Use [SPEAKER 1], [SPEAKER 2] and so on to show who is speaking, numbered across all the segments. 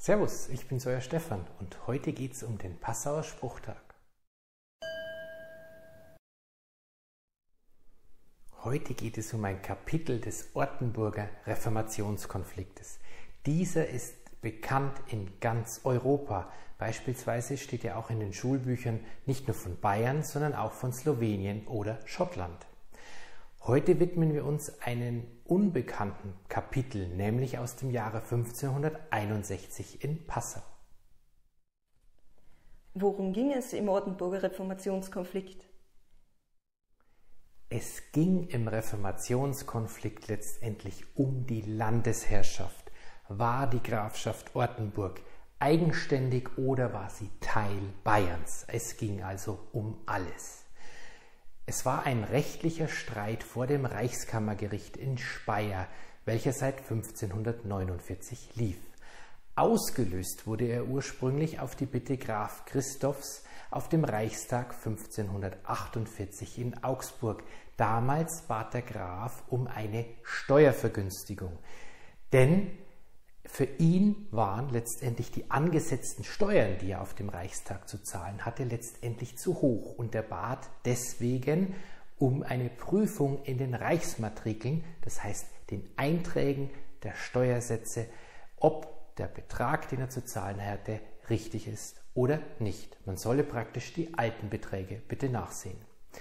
[SPEAKER 1] Servus, ich bin's, euer Stefan und heute geht's um den Passauer Spruchtag. Heute geht es um ein Kapitel des Ortenburger Reformationskonfliktes. Dieser ist bekannt in ganz Europa. Beispielsweise steht er auch in den Schulbüchern nicht nur von Bayern, sondern auch von Slowenien oder Schottland. Heute widmen wir uns einem unbekannten Kapitel, nämlich aus dem Jahre 1561 in Passau.
[SPEAKER 2] Worum ging es im Ortenburger Reformationskonflikt?
[SPEAKER 1] Es ging im Reformationskonflikt letztendlich um die Landesherrschaft. War die Grafschaft Ortenburg eigenständig oder war sie Teil Bayerns? Es ging also um alles. Es war ein rechtlicher Streit vor dem Reichskammergericht in Speyer, welcher seit 1549 lief. Ausgelöst wurde er ursprünglich auf die Bitte Graf Christophs auf dem Reichstag 1548 in Augsburg. Damals bat der Graf um eine Steuervergünstigung, denn für ihn waren letztendlich die angesetzten Steuern, die er auf dem Reichstag zu zahlen hatte, letztendlich zu hoch. Und er bat deswegen um eine Prüfung in den Reichsmatrikeln, das heißt den Einträgen der Steuersätze, ob der Betrag, den er zu zahlen hatte, richtig ist oder nicht. Man solle praktisch die alten Beträge bitte nachsehen.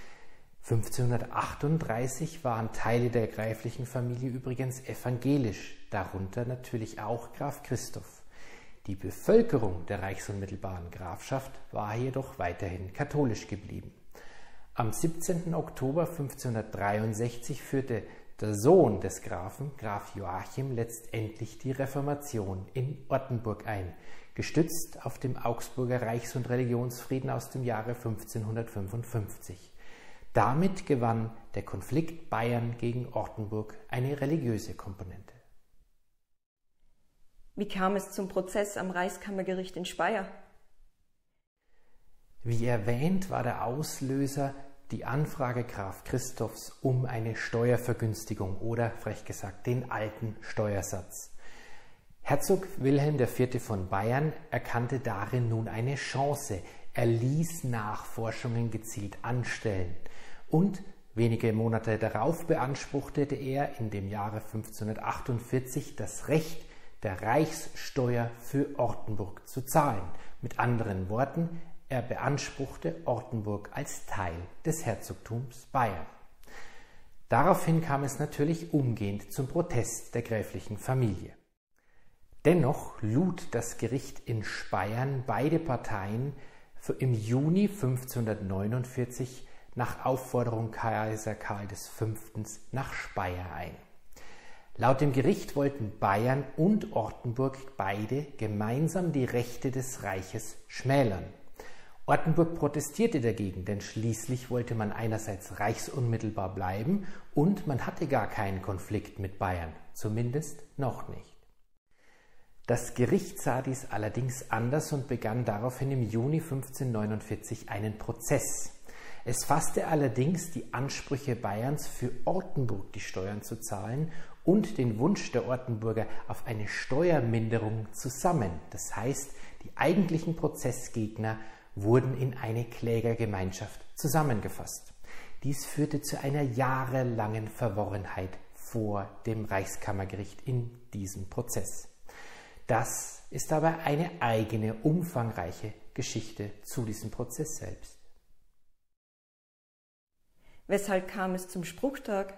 [SPEAKER 1] 1538 waren Teile der gräflichen Familie übrigens evangelisch, darunter natürlich auch Graf Christoph. Die Bevölkerung der reichsunmittelbaren Grafschaft war jedoch weiterhin katholisch geblieben. Am 17. Oktober 1563 führte der Sohn des Grafen, Graf Joachim, letztendlich die Reformation in Ortenburg ein, gestützt auf dem Augsburger Reichs- und Religionsfrieden aus dem Jahre 1555. Damit gewann der Konflikt Bayern gegen Ortenburg eine religiöse Komponente.
[SPEAKER 2] Wie kam es zum Prozess am Reichskammergericht in Speyer?
[SPEAKER 1] Wie erwähnt, war der Auslöser die Anfrage Graf Christophs um eine Steuervergünstigung oder, frech gesagt, den alten Steuersatz. Herzog Wilhelm IV. Von Bayern erkannte darin nun eine Chance. Er ließ Nachforschungen gezielt anstellen und wenige Monate darauf beanspruchte er in dem Jahre 1548 das Recht der Reichssteuer für Ortenburg zu zahlen. Mit anderen Worten, er beanspruchte Ortenburg als Teil des Herzogtums Bayern. Daraufhin kam es natürlich umgehend zum Protest der gräflichen Familie. Dennoch lud das Gericht in Speyer beide Parteien im Juni 1549 nach Aufforderung Kaiser Karl V. nach Speyer ein. Laut dem Gericht wollten Bayern und Ortenburg beide gemeinsam die Rechte des Reiches schmälern. Ortenburg protestierte dagegen, denn schließlich wollte man einerseits reichsunmittelbar bleiben und man hatte gar keinen Konflikt mit Bayern, zumindest noch nicht. Das Gericht sah dies allerdings anders und begann daraufhin im Juni 1549 einen Prozess. Es fasste allerdings die Ansprüche Bayerns, für Ortenburg die Steuern zu zahlen, und den Wunsch der Ortenburger auf eine Steuerminderung zusammen. Das heißt, die eigentlichen Prozessgegner wurden in eine Klägergemeinschaft zusammengefasst. Dies führte zu einer jahrelangen Verworrenheit vor dem Reichskammergericht in diesem Prozess. Das ist aber eine eigene, umfangreiche Geschichte zu diesem Prozess selbst.
[SPEAKER 2] Weshalb kam es zum Spruchtag?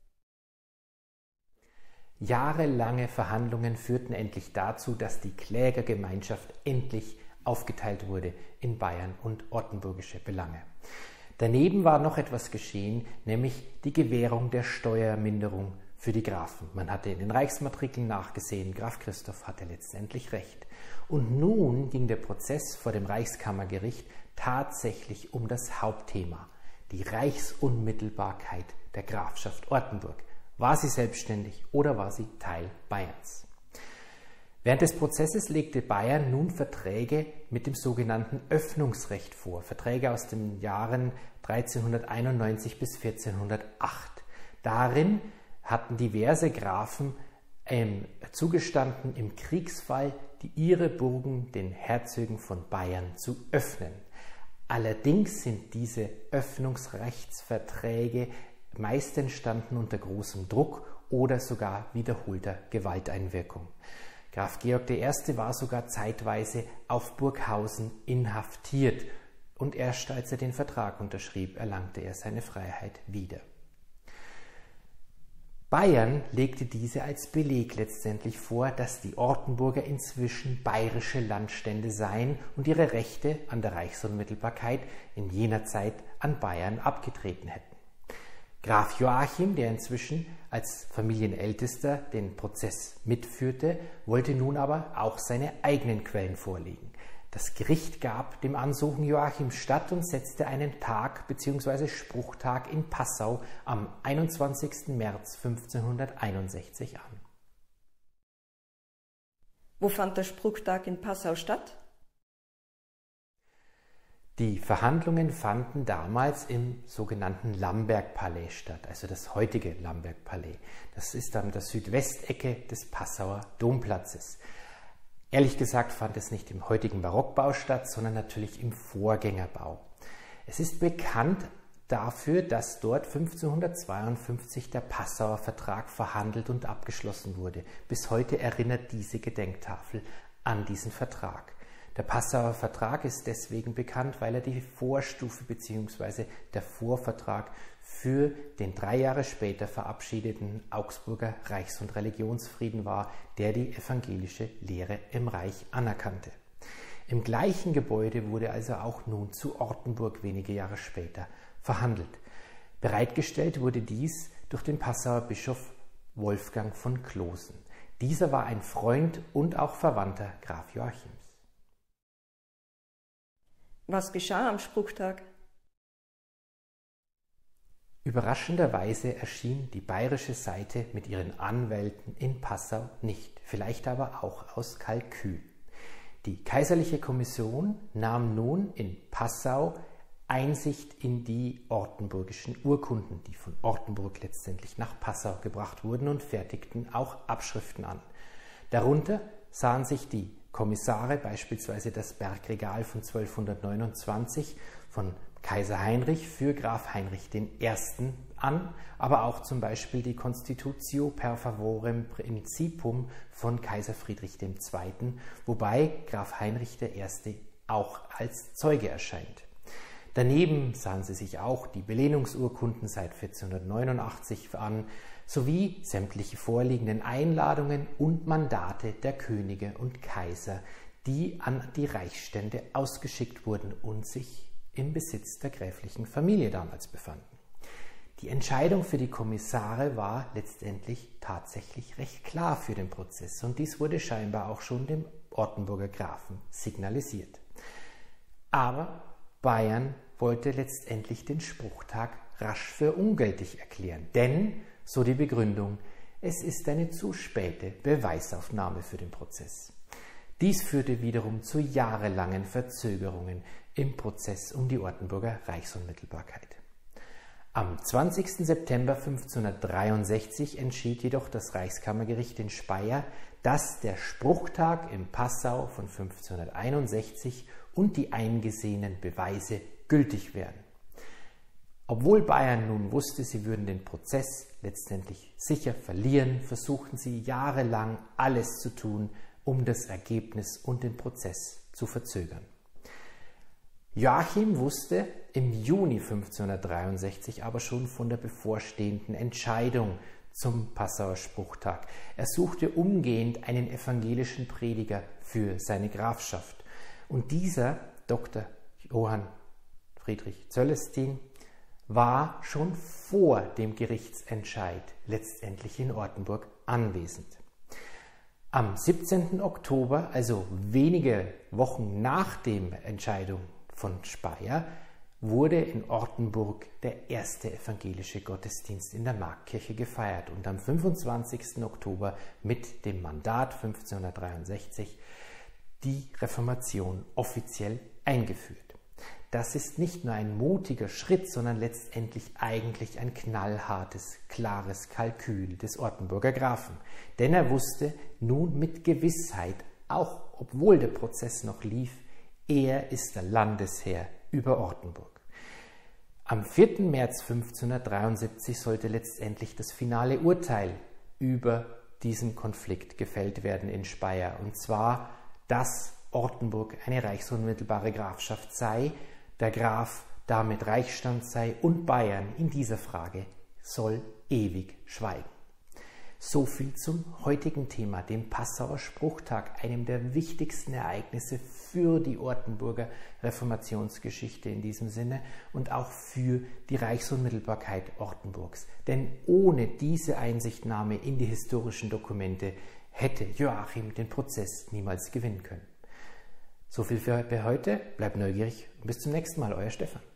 [SPEAKER 1] Jahrelange Verhandlungen führten endlich dazu, dass die Klägergemeinschaft endlich aufgeteilt wurde in Bayern und ortenburgische Belange. Daneben war noch etwas geschehen, nämlich die Gewährung der Steuerminderung für die Grafen. Man hatte in den Reichsmatrikeln nachgesehen, Graf Christoph hatte letztendlich recht. Und nun ging der Prozess vor dem Reichskammergericht tatsächlich um das Hauptthema, die Reichsunmittelbarkeit der Grafschaft Ortenburg. War sie selbstständig oder war sie Teil Bayerns? Während des Prozesses legte Bayern nun Verträge mit dem sogenannten Öffnungsrecht vor, Verträge aus den Jahren 1391 bis 1408. Darin hatten diverse Grafen zugestanden, im Kriegsfall ihre Burgen den Herzögen von Bayern zu öffnen. Allerdings sind diese Öffnungsrechtsverträge meist entstanden unter großem Druck oder sogar wiederholter Gewalteinwirkung. Graf Georg I. war sogar zeitweise auf Burghausen inhaftiert und erst als er den Vertrag unterschrieb, erlangte er seine Freiheit wieder. Bayern legte diese als Beleg letztendlich vor, dass die Ortenburger inzwischen bayerische Landstände seien und ihre Rechte an der Reichsunmittelbarkeit in jener Zeit an Bayern abgetreten hätten. Graf Joachim, der inzwischen als Familienältester den Prozess mitführte, wollte nun aber auch seine eigenen Quellen vorlegen. Das Gericht gab dem Ansuchen Joachims statt und setzte einen Tag bzw. Spruchtag in Passau am 21. März 1561 an.
[SPEAKER 2] Wo fand der Spruchtag in Passau statt?
[SPEAKER 1] Die Verhandlungen fanden damals im sogenannten Lamberg-Palais statt, also das heutige Lamberg-Palais. Das ist an der Südwestecke des Passauer Domplatzes. Ehrlich gesagt fand es nicht im heutigen Barockbau statt, sondern natürlich im Vorgängerbau. Es ist bekannt dafür, dass dort 1552 der Passauer Vertrag verhandelt und abgeschlossen wurde. Bis heute erinnert diese Gedenktafel an diesen Vertrag. Der Passauer Vertrag ist deswegen bekannt, weil er die Vorstufe bzw. der Vorvertrag für den 3 Jahre später verabschiedeten Augsburger Reichs- und Religionsfrieden war, der die evangelische Lehre im Reich anerkannte. Im gleichen Gebäude wurde also auch nun zu Ortenburg wenige Jahre später verhandelt. Bereitgestellt wurde dies durch den Passauer Bischof Wolfgang von Closen. Dieser war ein Freund und auch Verwandter Graf Joachims.
[SPEAKER 2] Was geschah am Spruchtag?
[SPEAKER 1] Überraschenderweise erschien die bayerische Seite mit ihren Anwälten in Passau nicht, vielleicht aber auch aus Kalkül. Die kaiserliche Kommission nahm nun in Passau Einsicht in die ortenburgischen Urkunden, die von Ortenburg letztendlich nach Passau gebracht wurden, und fertigten auch Abschriften an. Darunter sahen sich die Kommissare beispielsweise das Bergregal von 1229 von Kaiser Heinrich für Graf Heinrich I. an, aber auch zum Beispiel die Constitutio per favorem principum von Kaiser Friedrich II., wobei Graf Heinrich I. auch als Zeuge erscheint. Daneben sahen sie sich auch die Belehnungsurkunden seit 1489 an, sowie sämtliche vorliegenden Einladungen und Mandate der Könige und Kaiser, die an die Reichsstände ausgeschickt wurden und sich im Besitz der gräflichen Familie damals befanden. Die Entscheidung für die Kommissare war letztendlich tatsächlich recht klar für den Prozess, und dies wurde scheinbar auch schon dem Ortenburger Grafen signalisiert. Aber Bayern wollte letztendlich den Spruchtag rasch für ungültig erklären, denn, so die Begründung, es ist eine zu späte Beweisaufnahme für den Prozess. Dies führte wiederum zu jahrelangen Verzögerungen im Prozess um die Ortenburger Reichsunmittelbarkeit. Am 20. September 1563 entschied jedoch das Reichskammergericht in Speyer, dass der Spruchtag in Passau von 1561 und die eingesehenen Beweise gültig wären. Obwohl Bayern nun wusste, sie würden den Prozess letztendlich sicher verlieren, versuchten sie jahrelang alles zu tun, um das Ergebnis und den Prozess zu verzögern. Joachim wusste im Juni 1563 aber schon von der bevorstehenden Entscheidung zum Passauer Spruchtag. Er suchte umgehend einen evangelischen Prediger für seine Grafschaft. Und dieser, Dr. Johann Friedrich Zöllestin, war schon vor dem Gerichtsentscheid letztendlich in Ortenburg anwesend. Am 17. Oktober, also wenige Wochen nach der Entscheidung von Speyer, wurde in Ortenburg der erste evangelische Gottesdienst in der Marktkirche gefeiert und am 25. Oktober mit dem Mandat 1563 die Reformation offiziell eingeführt. Das ist nicht nur ein mutiger Schritt, sondern letztendlich eigentlich ein knallhartes, klares Kalkül des Ortenburger Grafen. Denn er wusste nun mit Gewissheit, auch obwohl der Prozess noch lief, er ist der Landesherr über Ortenburg. Am 4. März 1573 sollte letztendlich das finale Urteil über diesen Konflikt gefällt werden in Speyer. Und zwar, dass Ortenburg eine reichsunmittelbare Grafschaft sei, der Graf damit Reichsstand sei und Bayern in dieser Frage soll ewig schweigen. So viel zum heutigen Thema, dem Passauer Spruchtag, einem der wichtigsten Ereignisse für die Ortenburger Reformationsgeschichte in diesem Sinne und auch für die Reichsunmittelbarkeit Ortenburgs. Denn ohne diese Einsichtnahme in die historischen Dokumente hätte Joachim den Prozess niemals gewinnen können. So viel für heute, bleibt neugierig und bis zum nächsten Mal, euer Stefan.